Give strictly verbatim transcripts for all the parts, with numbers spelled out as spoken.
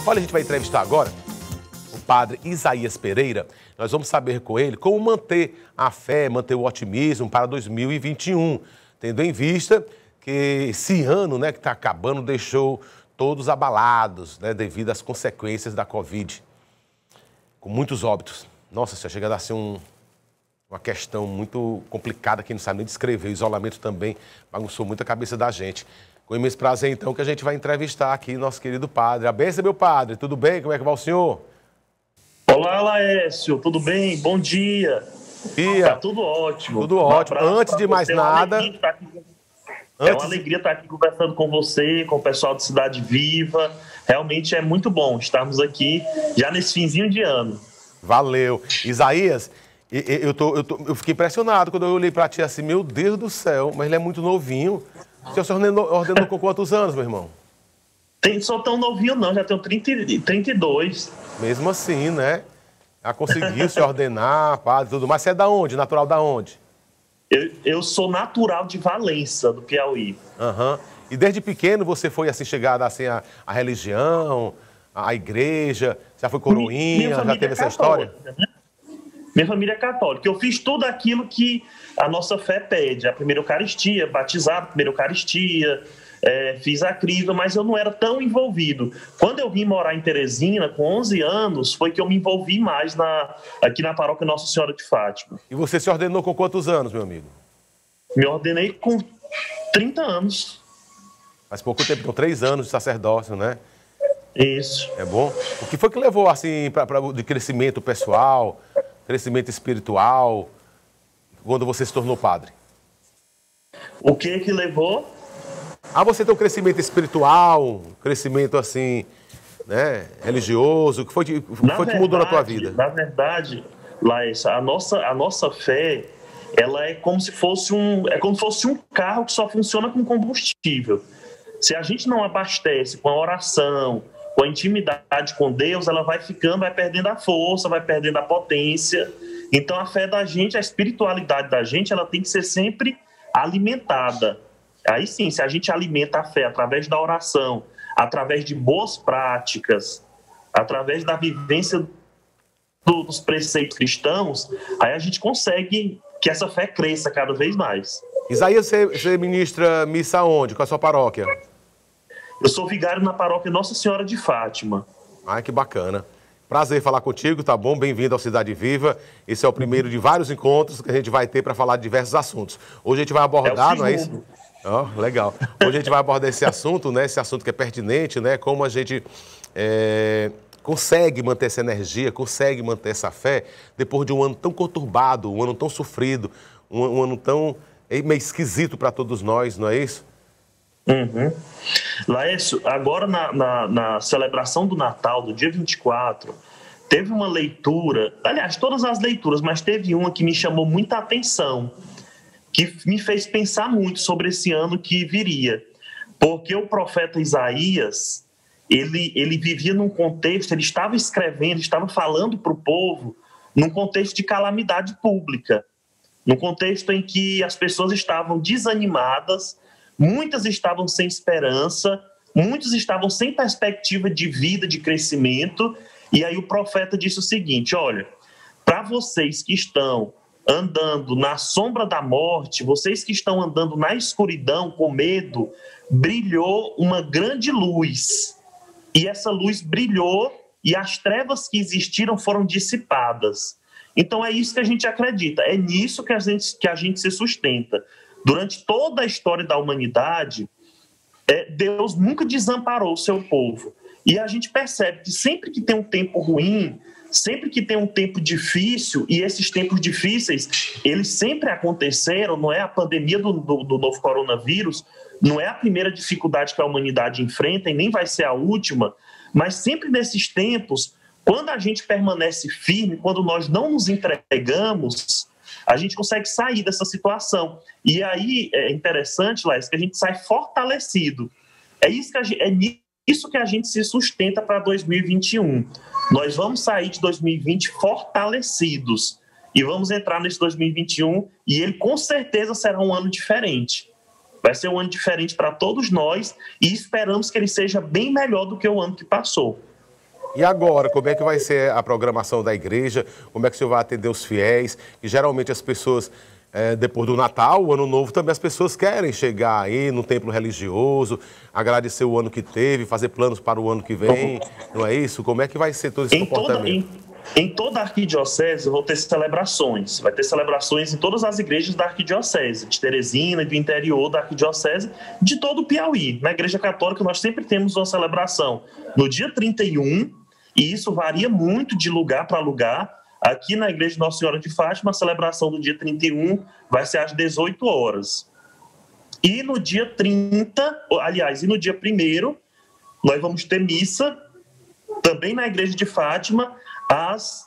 Olha, a gente vai entrevistar agora o padre Isaías Pereira. Nós vamos saber com ele como manter a fé, manter o otimismo para dois mil e vinte e um, tendo em vista que esse ano, né, que está acabando, deixou todos abalados, né, devido às consequências da Covid, com muitos óbitos. Nossa, isso chega a ser um, uma questão muito complicada, que não sabe nem descrever. O isolamento também bagunçou muito a cabeça da gente. Com imenso prazer, então, que a gente vai entrevistar aqui nosso querido padre. A benção, meu padre. Tudo bem? Como é que vai o senhor? Olá, Laércio. Tudo bem? Bom dia. Dia. Tá tudo ótimo. Tudo ótimo. Um Antes de mais nada... É uma, aqui... Antes... é uma alegria estar aqui conversando com você, com o pessoal de Cidade Viva. Realmente é muito bom estarmos aqui já nesse finzinho de ano. Valeu. Isaías, eu, tô, eu, tô, eu fiquei impressionado quando eu olhei para ti assim, meu Deus do céu, mas ele é muito novinho. O senhor se ordenou, ordenou com quantos anos, meu irmão? Tem, sou tão novinho não, já tenho trinta, trinta e dois. Mesmo assim, né? Já conseguiu se ordenar, padre, tudo. Mas você é da onde? Natural da onde? Eu, eu sou natural de Valença, do Piauí. Aham. Uhum. E desde pequeno você foi assim, chegado assim, à, à religião, à igreja, já foi coroinha, já teve essa história? Né? Minha família é católica. Eu fiz tudo aquilo que a nossa fé pede. A primeira Eucaristia, batizado, primeira Eucaristia, é, fiz a crisma, mas eu não era tão envolvido. Quando eu vim morar em Teresina, com onze anos, foi que eu me envolvi mais na, aqui na paróquia Nossa Senhora de Fátima. E você se ordenou com quantos anos, meu amigo? Me ordenei com trinta anos. Faz pouco tempo, com três anos de sacerdócio, né? Isso. É bom. O que foi que levou, assim, pra, pra, de crescimento pessoal, crescimento espiritual, quando você se tornou padre? O que que levou? Ah, você tem um crescimento espiritual, crescimento, assim, né, religioso. O que foi que, foi verdade, que mudou na tua vida? Na verdade, Laís, a nossa, a nossa fé, ela é como se fosse um, é como se fosse um carro que só funciona com combustível. Se a gente não abastece com a oração, com a intimidade com Deus, ela vai ficando, vai perdendo a força, vai perdendo a potência. Então, a fé da gente, a espiritualidade da gente, ela tem que ser sempre alimentada. Aí sim, se a gente alimenta a fé através da oração, através de boas práticas, através da vivência do, dos preceitos cristãos, aí a gente consegue que essa fé cresça cada vez mais. Isaías, você, você ministra missa onde? Qual a sua paróquia? Eu sou vigário na paróquia Nossa Senhora de Fátima. Ai, que bacana. Prazer falar contigo, tá bom? Bem-vindo ao Cidade Viva. Esse é o primeiro de vários encontros que a gente vai ter para falar de diversos assuntos. Hoje a gente vai abordar, é não é isso? Oh, legal. Hoje a gente vai abordar esse assunto, né? Esse assunto que é pertinente, né? Como a gente é, consegue manter essa energia, consegue manter essa fé depois de um ano tão conturbado, um ano tão sofrido, um, um ano tão meio esquisito para todos nós, não é isso? Uhum. Laércio, agora na, na, na celebração do Natal, do dia vinte e quatro, teve uma leitura, aliás, todas as leituras, mas teve uma que me chamou muita atenção, que me fez pensar muito sobre esse ano que viria. Porque o profeta Isaías, ele, ele vivia num contexto, ele estava escrevendo, estava falando para o povo num contexto de calamidade pública, num contexto em que as pessoas estavam desanimadas, muitas estavam sem esperança, muitos estavam sem perspectiva de vida, de crescimento, e aí o profeta disse o seguinte: olha, para vocês que estão andando na sombra da morte, vocês que estão andando na escuridão com medo, brilhou uma grande luz, e essa luz brilhou e as trevas que existiram foram dissipadas. Então é isso que a gente acredita, é nisso que a gente, que a gente se sustenta. Durante toda a história da humanidade, é, Deus nunca desamparou o seu povo. E a gente percebe que sempre que tem um tempo ruim, sempre que tem um tempo difícil, e esses tempos difíceis, eles sempre aconteceram, não é a pandemia do, do, do novo coronavírus, não é a primeira dificuldade que a humanidade enfrenta e nem vai ser a última, mas sempre nesses tempos, quando a gente permanece firme, quando nós não nos entregamos, a gente consegue sair dessa situação. E aí é interessante, Laís, que a gente sai fortalecido. É isso que a gente, é nisso que a gente se sustenta para dois mil e vinte e um. Nós vamos sair de dois mil e vinte fortalecidos e vamos entrar nesse dois mil e vinte e um e ele com certeza será um ano diferente. Vai ser um ano diferente para todos nós e esperamos que ele seja bem melhor do que o ano que passou. E agora, como é que vai ser a programação da igreja? Como é que o senhor vai atender os fiéis? E geralmente as pessoas, é, depois do Natal, o Ano Novo, também as pessoas querem chegar aí no templo religioso, agradecer o ano que teve, fazer planos para o ano que vem, não é isso? Como é que vai ser todo esse Em toda, comportamento? em, em toda a arquidiocese vão ter celebrações. Vai ter celebrações em todas as igrejas da arquidiocese, de Teresina e do interior da arquidiocese, de todo o Piauí. Na Igreja Católica nós sempre temos uma celebração no dia trinta e um, e isso varia muito de lugar para lugar. Aqui na Igreja de Nossa Senhora de Fátima, a celebração do dia trinta e um vai ser às dezoito horas. E no dia trinta, aliás, e no dia primeiro, nós vamos ter missa, também na Igreja de Fátima, às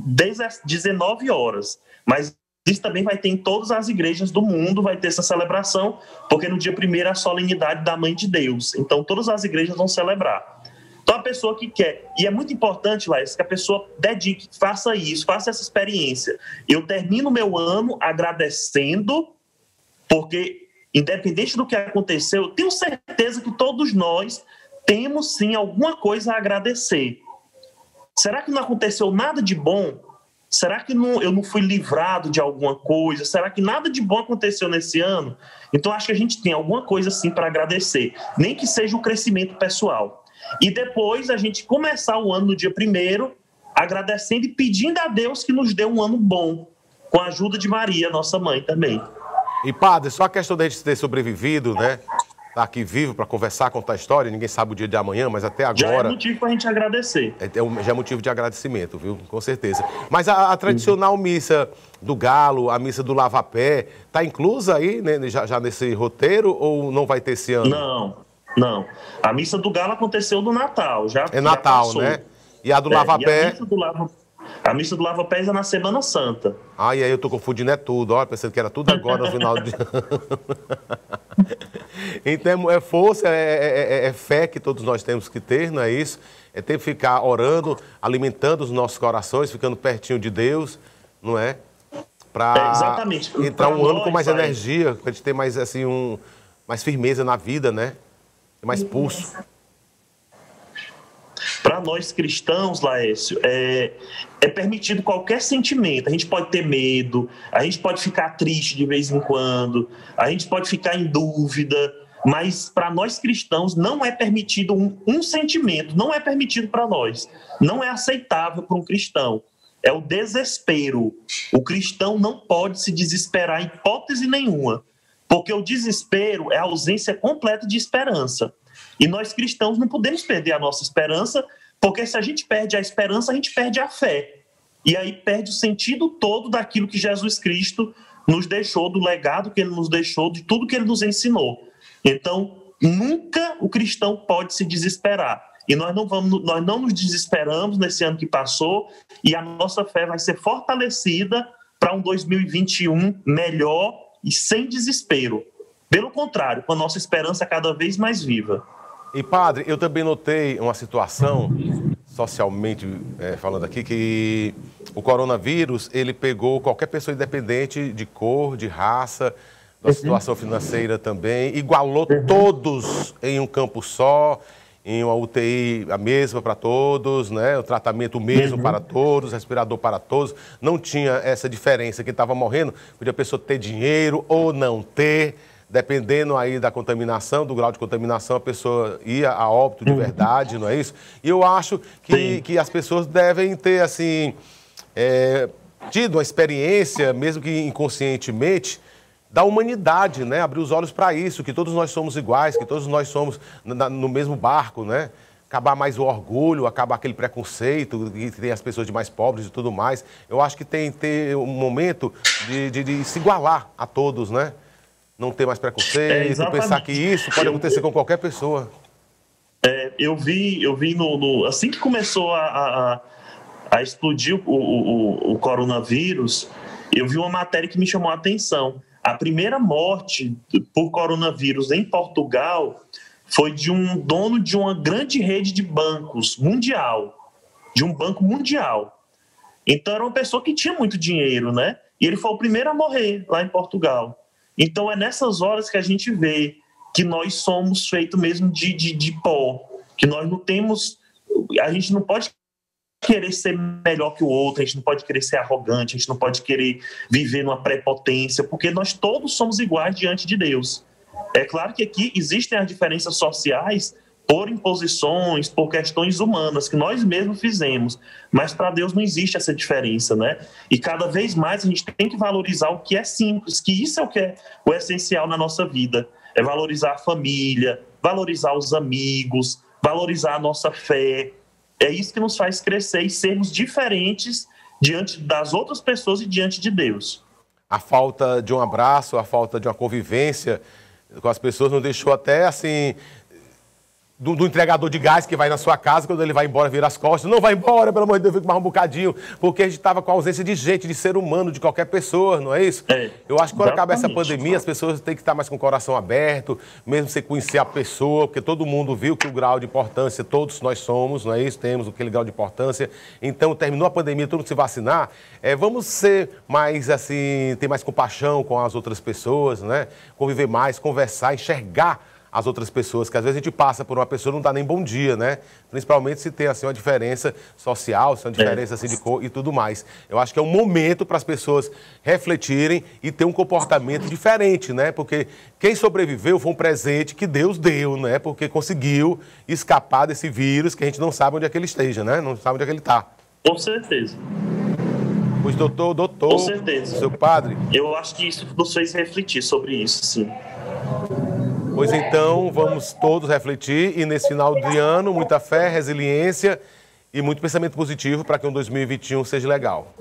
dezenove horas. Mas isso também vai ter em todas as igrejas do mundo, vai ter essa celebração, porque no dia primeiro é a solenidade da Mãe de Deus. Então, todas as igrejas vão celebrar. Então, a pessoa que quer, e é muito importante, Laís, que a pessoa dedique, faça isso, faça essa experiência. Eu termino meu ano agradecendo, porque, independente do que aconteceu, eu tenho certeza que todos nós temos, sim, alguma coisa a agradecer. Será que não aconteceu nada de bom? Será que não, eu não fui livrado de alguma coisa? Será que nada de bom aconteceu nesse ano? Então, acho que a gente tem alguma coisa, sim, para agradecer, nem que seja o crescimento pessoal. E depois a gente começar o ano no dia primeiro, agradecendo e pedindo a Deus que nos dê um ano bom, com a ajuda de Maria, nossa mãe também. E padre, só a questão da gente ter sobrevivido, né? Tá aqui vivo para conversar, contar a história, ninguém sabe o dia de amanhã, mas até agora... Já é motivo para a gente agradecer. É, é, já é motivo de agradecimento, viu? Com certeza. Mas a, a tradicional missa do Galo, a missa do Lava-Pé, tá inclusa aí, né, já, já nesse roteiro, ou não vai ter esse ano? Não, não. A missa do Galo aconteceu no Natal, já É Natal, já né? E a do é, Lava-Pé... A missa do Lava... A missa do Lava-Pés é na Semana Santa. Ah, e aí eu tô confundindo é tudo, ó, pensando que era tudo agora no final de... Então é força, é, é, é fé que todos nós temos que ter, não é isso? É ter que ficar orando, alimentando os nossos corações, ficando pertinho de Deus, não é? Para é, exatamente. entrar pra um ano nós, com mais vai... energia, para a gente ter mais, assim, um, mais firmeza na vida, né? Mais pulso. Para nós cristãos, Laércio, é, é permitido qualquer sentimento. A gente pode ter medo, a gente pode ficar triste de vez em quando, a gente pode ficar em dúvida, mas para nós cristãos não é permitido um, um sentimento, não é permitido para nós, não é aceitável para um cristão. É o desespero. O cristão não pode se desesperar em hipótese nenhuma, porque o desespero é a ausência completa de esperança. E nós cristãos não podemos perder a nossa esperança, porque se a gente perde a esperança, a gente perde a fé. E aí perde o sentido todo daquilo que Jesus Cristo nos deixou, do legado que ele nos deixou, de tudo que ele nos ensinou. Então, nunca o cristão pode se desesperar. E nós não, vamos, nós não nos desesperamos nesse ano que passou, e a nossa fé vai ser fortalecida para um dois mil e vinte e um melhor e sem desespero. Pelo contrário, com a nossa esperança cada vez mais viva. E, padre, eu também notei uma situação, socialmente é, falando aqui, que o coronavírus, ele pegou qualquer pessoa independente de cor, de raça, da uhum. situação financeira também, igualou uhum. todos em um campo só, em uma U T I a mesma para todos, né? O tratamento mesmo uhum. para todos, respirador para todos. Não tinha essa diferença. Quem estava morrendo, podia a pessoa ter dinheiro ou não ter. Dependendo aí da contaminação, do grau de contaminação, a pessoa ia a óbito de verdade, não é isso? E eu acho que, que as pessoas devem ter, assim, é, tido uma experiência, mesmo que inconscientemente, da humanidade, né? Abrir os olhos para isso, que todos nós somos iguais, que todos nós somos na, no mesmo barco, né? Acabar mais o orgulho, acabar aquele preconceito que tem as pessoas de mais pobres e tudo mais. Eu acho que tem que ter um momento de, de, de se igualar a todos, né? Não ter mais preconceito, é, pensar que isso pode acontecer eu, com qualquer pessoa. É, eu vi, eu vi no, no assim que começou a, a, a explodir o, o, o coronavírus, eu vi uma matéria que me chamou a atenção. A primeira morte por coronavírus em Portugal foi de um dono de uma grande rede de bancos mundial, de um banco mundial. Então era uma pessoa que tinha muito dinheiro, né? E ele foi o primeiro a morrer lá em Portugal. Então é nessas horas que a gente vê que nós somos feitos mesmo de, de, de pó, que nós não temos a gente não pode querer ser melhor que o outro, a gente não pode querer ser arrogante, a gente não pode querer viver numa prepotência, porque nós todos somos iguais diante de Deus. É claro que aqui existem as diferenças sociais por imposições, por questões humanas que nós mesmos fizemos, mas para Deus não existe essa diferença, né? E cada vez mais a gente tem que valorizar o que é simples, que isso é o que é o essencial na nossa vida, é valorizar a família, valorizar os amigos, valorizar a nossa fé. É isso que nos faz crescer e sermos diferentes diante das outras pessoas e diante de Deus. A falta de um abraço, a falta de uma convivência com as pessoas não deixou até assim... Do, do entregador de gás que vai na sua casa, quando ele vai embora, vira as costas. Não vai embora, pelo amor de Deus, fica mais um bocadinho. Porque a gente estava com a ausência de gente, de ser humano, de qualquer pessoa, não é isso? É, Eu acho que quando exatamente. acaba essa pandemia, as pessoas têm que estar mais com o coração aberto, mesmo sem conhecer a pessoa, porque todo mundo viu que o grau de importância, todos nós somos, não é isso? Temos aquele grau de importância. Então, terminou a pandemia, todo mundo se vacinar. É, vamos ser mais, assim, ter mais compaixão com as outras pessoas, né? Conviver mais, conversar, enxergar as outras pessoas, que às vezes a gente passa por uma pessoa e não dá nem bom dia, né? Principalmente se tem assim uma diferença social, se tem uma diferença assim de cor e tudo mais. Eu acho que é um momento para as pessoas refletirem e ter um comportamento diferente, né? Porque quem sobreviveu foi um presente que Deus deu, né? Porque conseguiu escapar desse vírus que a gente não sabe onde é que ele esteja, né? Não sabe onde é que ele está. Com certeza. Pois doutor, doutor, Com certeza. Seu padre. Eu acho que isso nos fez refletir sobre isso, sim. Pois então, vamos todos refletir e nesse final de ano, muita fé, resiliência e muito pensamento positivo para que um dois mil e vinte e um seja legal.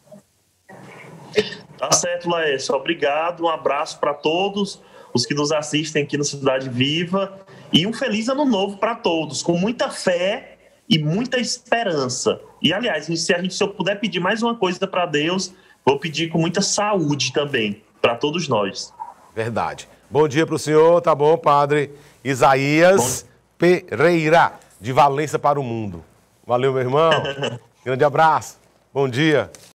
Tá certo, Laércio. Obrigado, um abraço para todos os que nos assistem aqui no Cidade Viva e um feliz ano novo para todos, com muita fé e muita esperança. E, aliás, se, a gente, se eu puder pedir mais uma coisa para Deus, vou pedir com muita saúde também, para todos nós. Verdade. Bom dia para o senhor, tá bom, padre? Isaías bom... Pereira, de Valença para o Mundo. Valeu, meu irmão. Grande abraço. Bom dia.